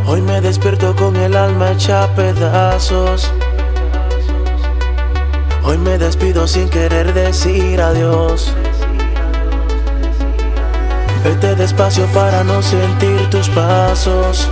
Hoy me despierto con el alma hecha a pedazos. Hoy me despido sin querer decir adiós. Vete despacio para no sentir tus pasos.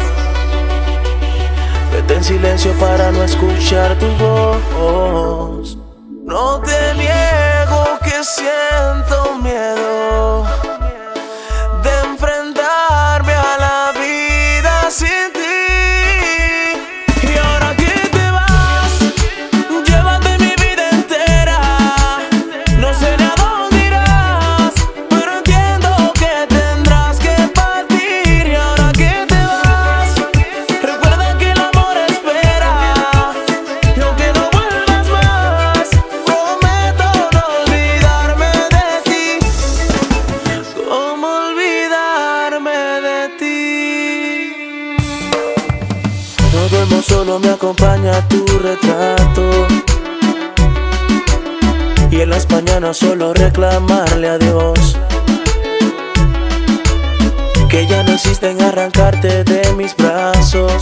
Vete en silencio para no escuchar tu voz. No te niego que siento miedo de enfrentarme a la vida sin ti. Y ahora que te vas, llévate mi vida entera. No sé ni a dónde irás, pero entiendo que tendrás que partir. Y ahora que te vas, recuerda que el amor espera. Y aunque no vuelvas más, prometo no olvidarme de ti. ¿Cómo olvidarme de ti? No duermo solo, me acompaña tu retrato. Y en las mañanas solo reclamarle a Dios que ya no existe en arrancarte de mis brazos.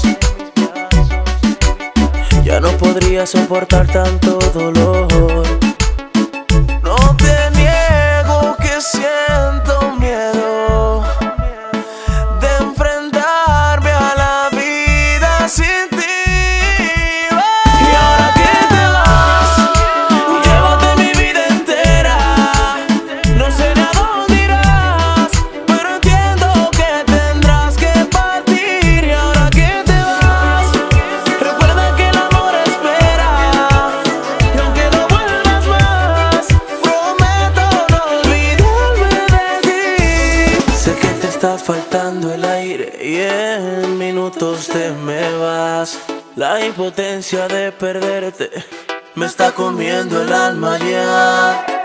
Ya no podría soportar tanto dolor. No te niego que siento miedo de enfrentarme a la vida sin ti. Y ahora que te vas, llévate mi vida entera. No sé ni a dónde irás, pero entiendo que tendrás que partir. Y ahora que te vas, recuerda que el amor espera. Y aunque no vuelvas más, prometo no olvidarme de ti. Sé que te está faltando el aire y en minutos te me vas. La impotencia de perderte me está comiendo el alma ya.